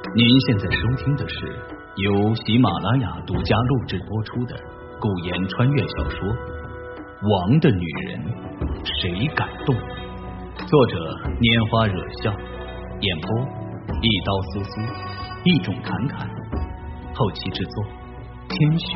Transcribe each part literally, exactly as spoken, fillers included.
您现在收听的是由喜马拉雅独家录制播出的古言穿越小说《王的女人谁敢动》，作者拈花惹笑，演播一刀思思，一种侃侃，后期制作天雪。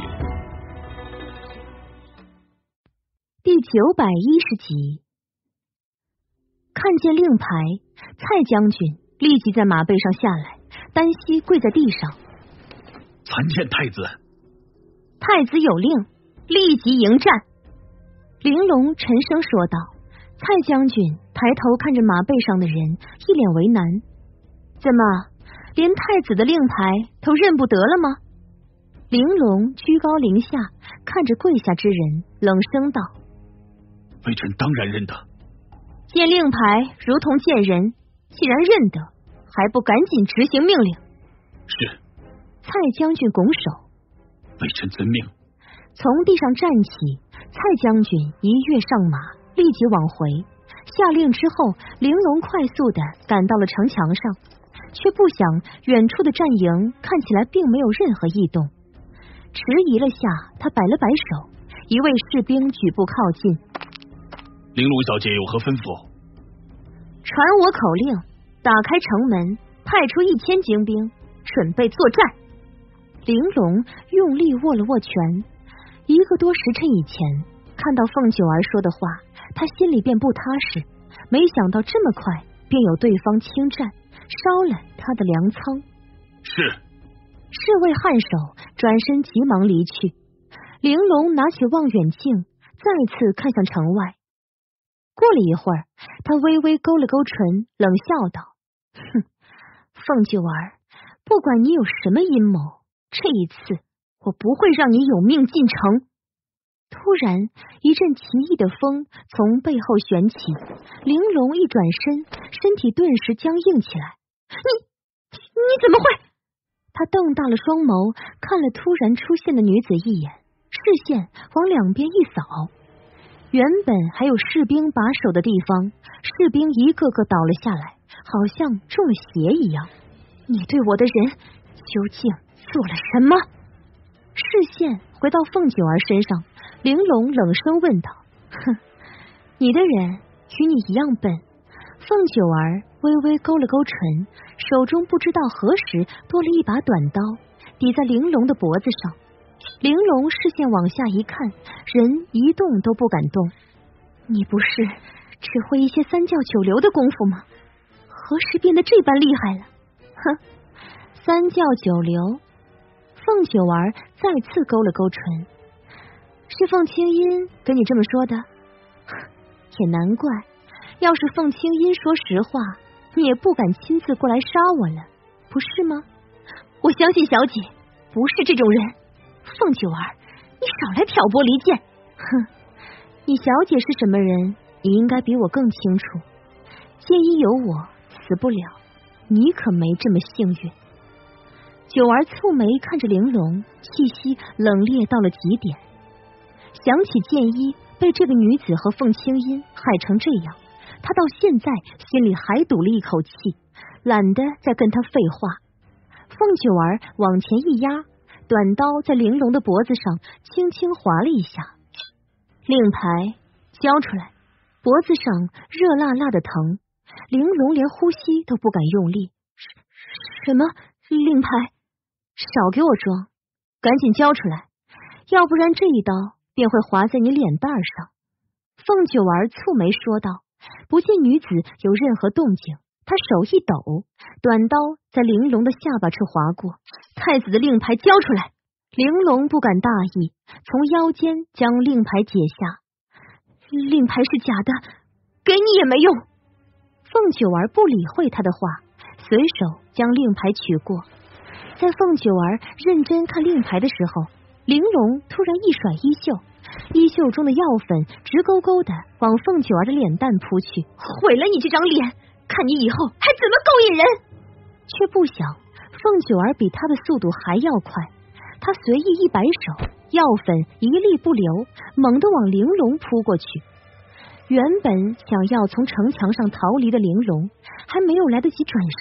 第九百一十集。看见令牌，蔡将军立即在马背上下来，单膝跪在地上。 参见太子。 太子有令，立即迎战。玲珑沉声说道。蔡将军抬头看着马背上的人，一脸为难。怎么，连太子的令牌都认不得了吗？玲珑居高临下看着跪下之人，冷声道： 微臣当然认得。 见令牌如同见人，既然认得，还不赶紧执行命令？ 是。 蔡将军拱手。 微臣遵命。 从地上站起，蔡将军一跃上马，立即往回。下令之后，玲珑快速的赶到了城墙上，却不想远处的战营看起来并没有任何异动。迟疑了下，他摆了摆手，一位士兵举步靠近。 玲珑小姐有何吩咐？ 传我口令，打开城门，派出一千精兵，准备作战。玲珑用力握了握拳。一个多时辰以前，看到凤九儿说的话，他心里便不踏实，没想到这么快便有对方侵占，烧了他的粮仓。 是。 侍卫颔首，转身急忙离去。玲珑拿起望远镜，再次看向城外。过了一会儿，他微微勾了勾唇，冷笑道：哼，凤九儿，不管你有什么阴谋，这一次我不会让你有命进城。突然一阵奇异的风从背后旋起，玲珑一转身，身体顿时僵硬起来。你你怎么会？他瞪大了双眸，看了突然出现的女子一眼，视线往两边一扫。原本还有士兵把守的地方，士兵一个个倒了下来，好像中了邪一样。你对我的人究竟做了什么？视线回到凤九儿身上，玲珑冷声问道：哼，你的人与你一样笨。凤九儿微微勾了勾唇，手中不知道何时多了一把短刀，抵在玲珑的脖子上。玲珑视线往下一看，人一动都不敢动。你不是只会一些三教九流的功夫吗？何时变得这般厉害了？哼，三教九流。凤九儿再次勾了勾唇。是凤青音跟你这么说的？也难怪，要是凤青音说实话，你也不敢亲自过来杀我了，不是吗？我相信小姐不是这种人。凤九儿，你少来挑拨离间。哼，你小姐是什么人，你应该比我更清楚。剑一有我，死不了，你可没这么幸运。九儿蹙眉看着玲珑，气息冷冽到了极点。想起剑一被这个女子和凤青音害成这样，他到现在心里还堵了一口气，懒得再跟他废话。凤九儿往前一压，短刀在玲珑的脖子上轻轻划了一下。令牌交出来。脖子上热辣辣的疼，玲珑连呼吸都不敢用力。什么令牌？少给我装，赶紧交出来，要不然这一刀便会划在你脸蛋上。凤九儿蹙眉说道。不见女子有任何动静，她手一抖，短刀在玲珑的下巴处划过。太子的令牌交出来。玲珑不敢大意，从腰间将令牌解下。令牌是假的，给你也没用。凤九儿不理会他的话，随手将令牌取过。在凤九儿认真看令牌的时候，玲珑突然一甩衣袖，衣袖中的药粉直勾勾的往凤九儿的脸蛋扑去。毁了你这张脸，看你以后还怎么勾引人。却不想凤九儿比他的速度还要快，他随意一摆手，药粉一粒不留，猛地往玲珑扑过去。原本想要从城墙上逃离的玲珑，还没有来得及转身，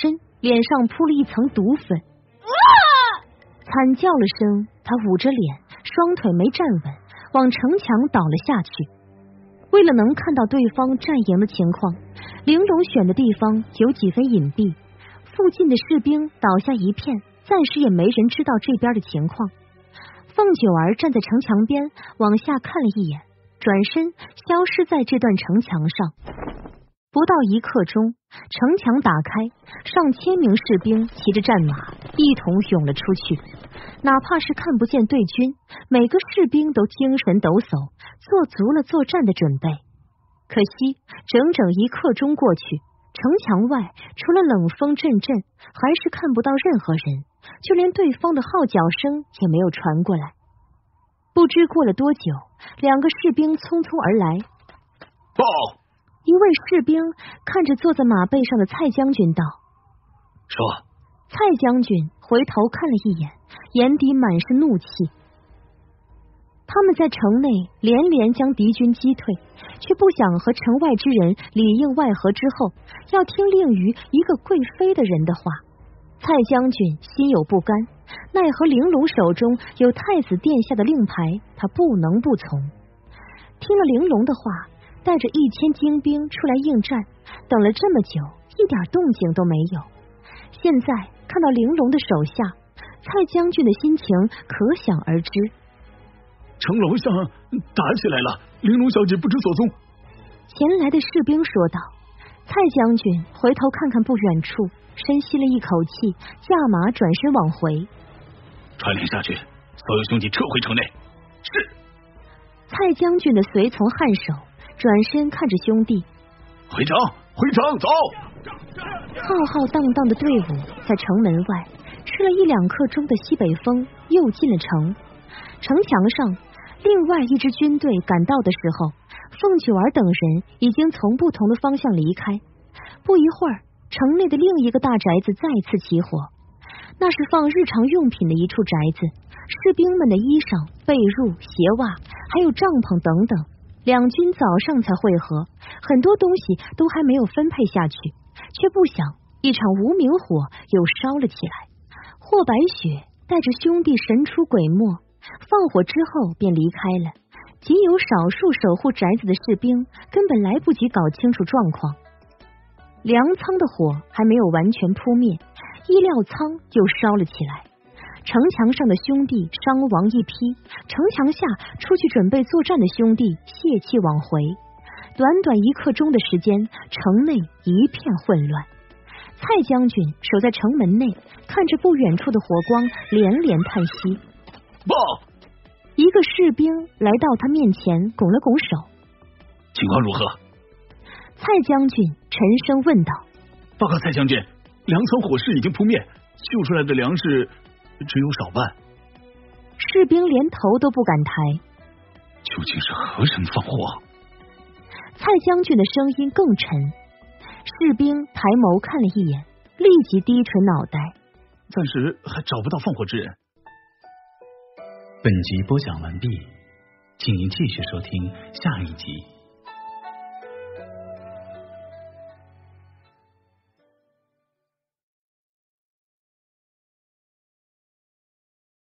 脸上铺了一层毒粉。惨叫了声，他捂着脸，双腿没站稳，往城墙倒了下去。为了能看到对方战赢的情况，玲珑选的地方有几分隐蔽，附近的士兵倒下一片，暂时也没人知道这边的情况。凤九儿站在城墙边，往下看了一眼，转身消失在这段城墙上。不到一刻钟，城墙打开，上千名士兵骑着战马一同涌了出去。哪怕是看不见对军，每个士兵都精神抖擞，做足了作战的准备。可惜整整一刻钟过去，城墙外除了冷风阵阵，还是看不到任何人，就连对方的号角声也没有传过来。不知过了多久，两个士兵匆匆而来。 报！ 一位士兵看着坐在马背上的蔡将军道： 说。 蔡将军回头看了一眼，眼底满是怒气。他们在城内连连将敌军击退，却不想和城外之人里应外合，之后要听令于一个贵妃的人的话。蔡将军心有不甘，奈何玲珑手中有太子殿下的令牌，他不能不从。听了玲珑的话，带着一千精兵出来应战，等了这么久，一点动静都没有。现在看到玲珑的手下，蔡将军的心情可想而知。 城楼上打起来了，玲珑小姐不知所踪。 前来的士兵说道。蔡将军回头看看不远处，深吸了一口气，驾马转身往回。 传令下去，所有兄弟撤回城内。是。 蔡将军的随从颔首，转身看着兄弟。 回城，回城，走。 浩浩荡荡的队伍在城门外吃了一两刻钟的西北风，又进了城。城墙上，另外一支军队赶到的时候，凤九儿等人已经从不同的方向离开。不一会儿，城内的另一个大宅子再次起火，那是放日常用品的一处宅子，士兵们的衣裳、被褥、鞋袜，还有帐篷等等。两军早上才会合，很多东西都还没有分配下去，却不想一场无名火又烧了起来。霍白雪带着兄弟神出鬼没，放火之后便离开了。仅有少数守护宅子的士兵根本来不及搞清楚状况。粮仓的火还没有完全扑灭，衣料仓又烧了起来。城墙上的兄弟伤亡一批，城墙下出去准备作战的兄弟泄气往回。短短一刻钟的时间，城内一片混乱。蔡将军守在城门内，看着不远处的火光，连连叹息。 报！ 一个士兵来到他面前，拱了拱手。 情况如何？ 蔡将军沉声问道。 报告蔡将军，粮仓火势已经扑灭，救出来的粮食只有少半。 士兵连头都不敢抬。 究竟是何人放火？ 蔡将军的声音更沉。士兵抬眸看了一眼，立即低垂脑袋。 暂时还找不到放火之人。本集播讲完毕，请您继续收听下一集。